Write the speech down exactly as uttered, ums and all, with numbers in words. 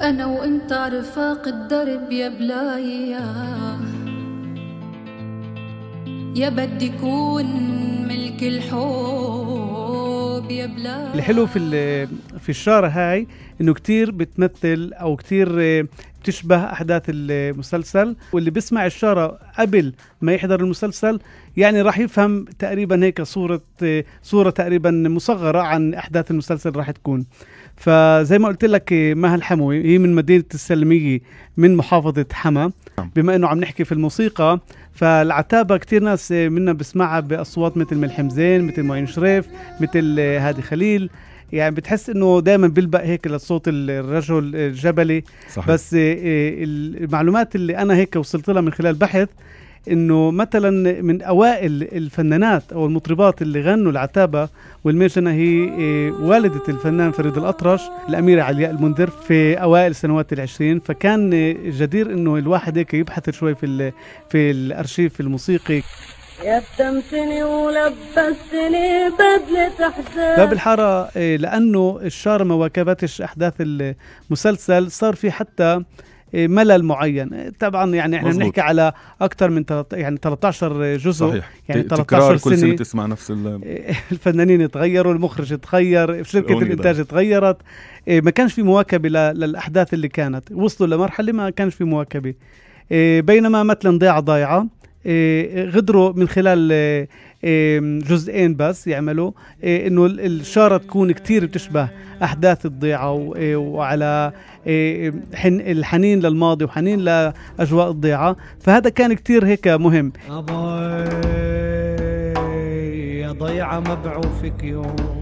أنا وإنت رفاق الدرب يا بلايا، يا بدي كون ملك الحب يا بلايا. الحلو في في الشارة هاي إنه كتير بتمثل أو كتير بتشبه أحداث المسلسل، واللي بيسمع الشارة قبل ما يحضر المسلسل يعني راح يفهم تقريبا هيك صورة صورة تقريبا مصغرة عن أحداث المسلسل راح تكون. فزي ما قلت لك مها الحموي هي من مدينة السلمية من محافظة حما. بما انه عم نحكي في الموسيقى، فالعتابة كتير ناس منا بسمعها بأصوات مثل ملحم زين، مثل معين شريف، مثل هادي خليل، يعني بتحس انه دائما بيلبق هيك للصوت الرجل الجبلي. صحيح. بس المعلومات اللي انا هيك وصلت لها من خلال بحث انه مثلا من اوائل الفنانات او المطربات اللي غنوا العتابة والميشنة هي والدة الفنان فريد الأطرش الأميرة علياء المنذر في اوائل سنوات العشرين. فكان جدير انه الواحد هيك يبحث شوي في في الارشيف الموسيقي. يتمتني ولبستني بدلة حزن. باب الحارة لأنه الشارة ما واكبتش أحداث المسلسل صار في حتى ملل معين. طبعا يعني احنا بنحكي على اكثر من يعني ثلاثة عشر جزء. صحيح. يعني ثلاثة عشر كل سنة تسمع نفس الفنانين تغيروا، المخرج تغير، شركة الانتاج تغيرت، ما كانش في مواكبة للأحداث اللي كانت. وصلوا لمرحلة ما كانش في مواكبة. بينما مثلا ضيعة ضايعة غدروا من خلال جزئين بس يعملوا انه الشارة تكون كتير بتشبه احداث الضيعة، وعلى الحنين للماضي وحنين لاجواء الضيعة. فهذا كان كتير هيك مهم. يا ضيعة مبعوثك يوم